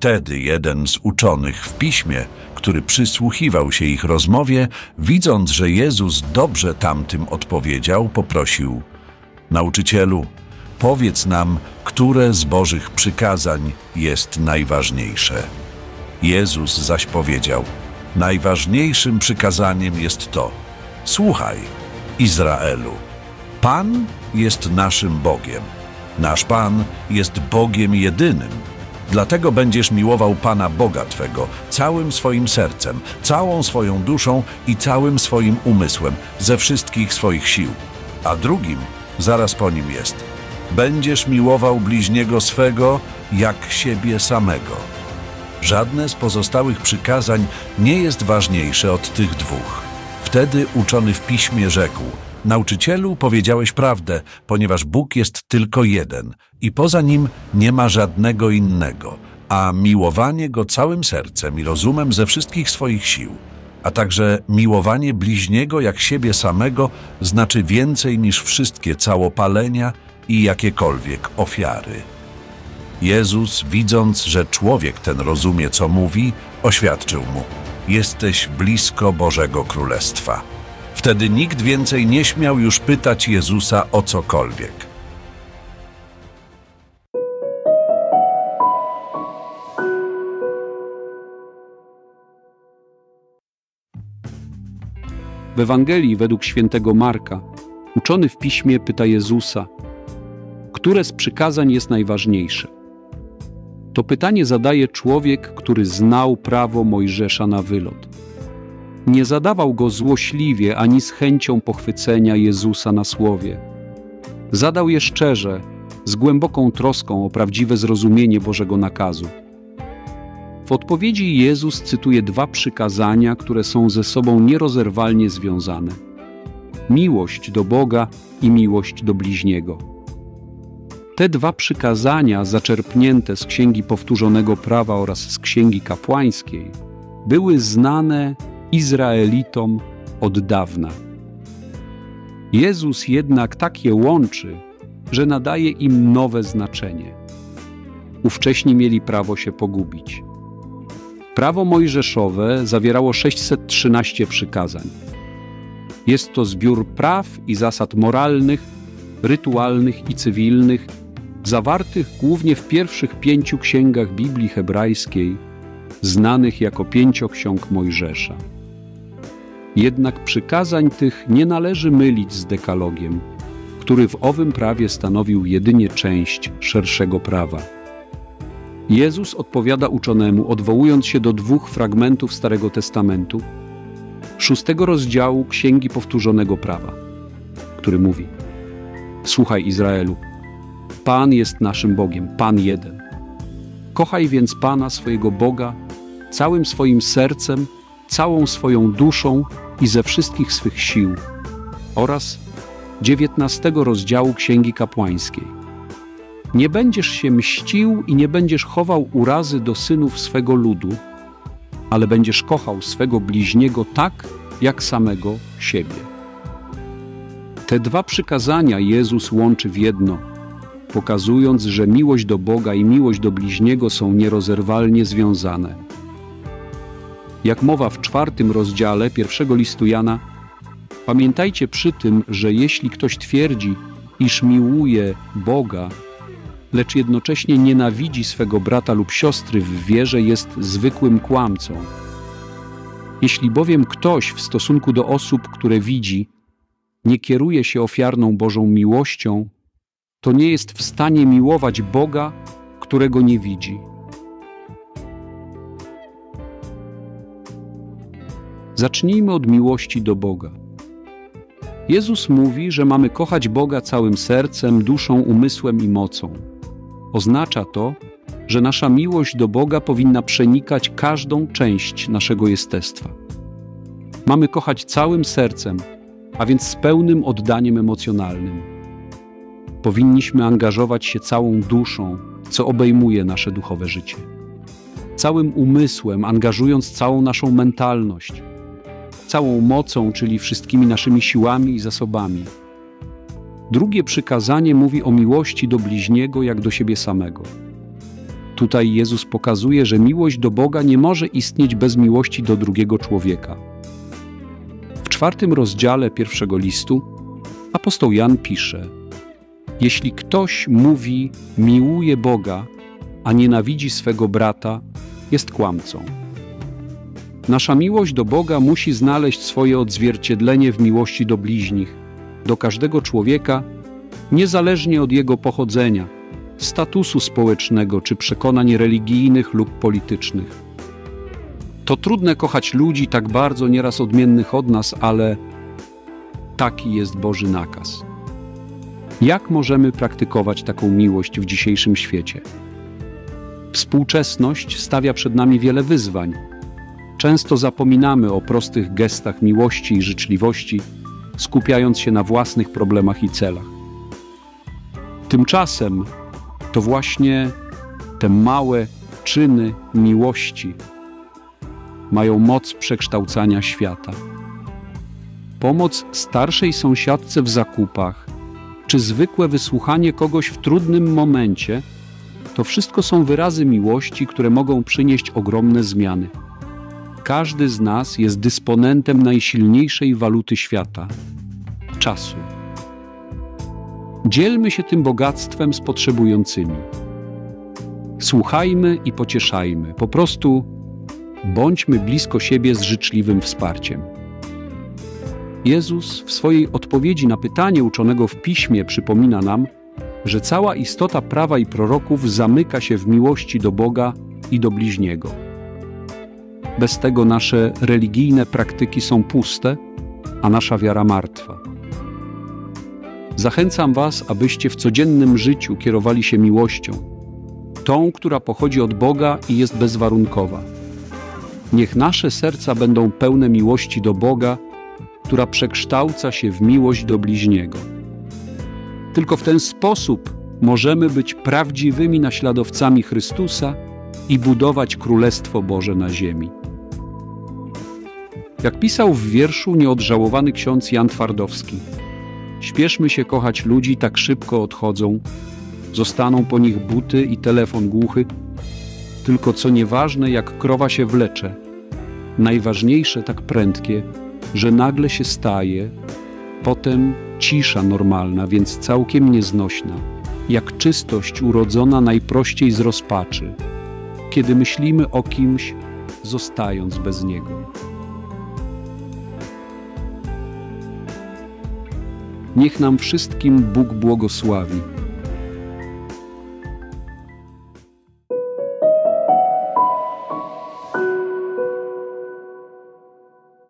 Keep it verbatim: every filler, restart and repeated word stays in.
Wtedy jeden z uczonych w piśmie, który przysłuchiwał się ich rozmowie, widząc, że Jezus dobrze tamtym odpowiedział, poprosił: Nauczycielu, powiedz nam, które z Bożych przykazań jest najważniejsze. Jezus zaś powiedział: Najważniejszym przykazaniem jest to: Słuchaj, Izraelu, Pan jest naszym Bogiem. Nasz Pan jest Bogiem jedynym. Dlatego będziesz miłował Pana Boga Twego całym swoim sercem, całą swoją duszą i całym swoim umysłem, ze wszystkich swoich sił. A drugim, zaraz po nim jest: będziesz miłował bliźniego swego jak siebie samego. Żadne z pozostałych przykazań nie jest ważniejsze od tych dwóch. Wtedy uczony w piśmie rzekł: Nauczycielu, powiedziałeś prawdę, ponieważ Bóg jest tylko jeden i poza Nim nie ma żadnego innego, a miłowanie Go całym sercem i rozumem ze wszystkich swoich sił, a także miłowanie bliźniego jak siebie samego znaczy więcej niż wszystkie całopalenia i jakiekolwiek ofiary. Jezus, widząc, że człowiek ten rozumie, co mówi, oświadczył mu: Jesteś blisko Bożego Królestwa. Wtedy nikt więcej nie śmiał już pytać Jezusa o cokolwiek. W Ewangelii według świętego Marka uczony w piśmie pyta Jezusa, które z przykazań jest najważniejsze. To pytanie zadaje człowiek, który znał prawo Mojżesza na wylot. Nie zadawał go złośliwie ani z chęcią pochwycenia Jezusa na słowie. Zadał je szczerze, z głęboką troską o prawdziwe zrozumienie Bożego nakazu. W odpowiedzi Jezus cytuje dwa przykazania, które są ze sobą nierozerwalnie związane: miłość do Boga i miłość do bliźniego. Te dwa przykazania, zaczerpnięte z Księgi Powtórzonego Prawa oraz z Księgi Kapłańskiej, były znane Izraelitom od dawna. Jezus jednak tak je łączy, że nadaje im nowe znaczenie. Ówcześni mieli prawo się pogubić. Prawo mojżeszowe zawierało sześćset trzynaście przykazań. Jest to zbiór praw i zasad moralnych, rytualnych i cywilnych, zawartych głównie w pierwszych pięciu księgach Biblii hebrajskiej, znanych jako pięcioksiąg Mojżesza. Jednak przykazań tych nie należy mylić z dekalogiem, który w owym prawie stanowił jedynie część szerszego prawa. Jezus odpowiada uczonemu, odwołując się do dwóch fragmentów Starego Testamentu, szóstego rozdziału Księgi Powtórzonego Prawa, który mówi: Słuchaj, Izraelu, Pan jest naszym Bogiem, Pan jeden. Kochaj więc Pana, swojego Boga, całym swoim sercem, całą swoją duszą i ze wszystkich swych sił. Oraz dziewiętnastego rozdziału Księgi Kapłańskiej. Nie będziesz się mścił i nie będziesz chował urazy do synów swego ludu, ale będziesz kochał swego bliźniego tak, jak samego siebie. Te dwa przykazania Jezus łączy w jedno, pokazując, że miłość do Boga i miłość do bliźniego są nierozerwalnie związane. Jak mowa w czwartym rozdziale pierwszego listu Jana, pamiętajcie przy tym, że jeśli ktoś twierdzi, iż miłuje Boga, lecz jednocześnie nienawidzi swego brata lub siostry w wierze, jest zwykłym kłamcą. Jeśli bowiem ktoś w stosunku do osób, które widzi, nie kieruje się ofiarną Bożą miłością, to nie jest w stanie miłować Boga, którego nie widzi. Zacznijmy od miłości do Boga. Jezus mówi, że mamy kochać Boga całym sercem, duszą, umysłem i mocą. Oznacza to, że nasza miłość do Boga powinna przenikać każdą część naszego jestestwa. Mamy kochać całym sercem, a więc z pełnym oddaniem emocjonalnym. Powinniśmy angażować się całą duszą, co obejmuje nasze duchowe życie. Całym umysłem, angażując całą naszą mentalność. Całą mocą, czyli wszystkimi naszymi siłami i zasobami. Drugie przykazanie mówi o miłości do bliźniego jak do siebie samego. Tutaj Jezus pokazuje, że miłość do Boga nie może istnieć bez miłości do drugiego człowieka. W czwartym rozdziale pierwszego listu apostoł Jan pisze: jeśli ktoś mówi miłuje Boga, a nienawidzi swego brata, jest kłamcą. Nasza miłość do Boga musi znaleźć swoje odzwierciedlenie w miłości do bliźnich, do każdego człowieka, niezależnie od jego pochodzenia, statusu społecznego czy przekonań religijnych lub politycznych. To trudne kochać ludzi tak bardzo nieraz odmiennych od nas, ale taki jest Boży nakaz. Jak możemy praktykować taką miłość w dzisiejszym świecie? Współczesność stawia przed nami wiele wyzwań. Często zapominamy o prostych gestach miłości i życzliwości, skupiając się na własnych problemach i celach. Tymczasem to właśnie te małe czyny miłości mają moc przekształcania świata. Pomoc starszej sąsiadce w zakupach, czy zwykłe wysłuchanie kogoś w trudnym momencie, to wszystko są wyrazy miłości, które mogą przynieść ogromne zmiany. Każdy z nas jest dysponentem najsilniejszej waluty świata – czasu. Dzielmy się tym bogactwem z potrzebującymi. Słuchajmy i pocieszajmy. Po prostu bądźmy blisko siebie z życzliwym wsparciem. Jezus w swojej odpowiedzi na pytanie uczonego w Piśmie przypomina nam, że cała istota prawa i proroków zamyka się w miłości do Boga i do bliźniego. Bez tego nasze religijne praktyki są puste, a nasza wiara martwa. Zachęcam Was, abyście w codziennym życiu kierowali się miłością, tą, która pochodzi od Boga i jest bezwarunkowa. Niech nasze serca będą pełne miłości do Boga, która przekształca się w miłość do bliźniego. Tylko w ten sposób możemy być prawdziwymi naśladowcami Chrystusa i budować Królestwo Boże na ziemi. Jak pisał w wierszu nieodżałowany ksiądz Jan Twardowski: śpieszmy się kochać ludzi, tak szybko odchodzą, zostaną po nich buty i telefon głuchy, tylko co nieważne, jak krowa się wlecze, najważniejsze tak prędkie, że nagle się staje, potem cisza normalna, więc całkiem nieznośna, jak czystość urodzona najprościej z rozpaczy, kiedy myślimy o kimś, zostając bez niego. Niech nam wszystkim Bóg błogosławi.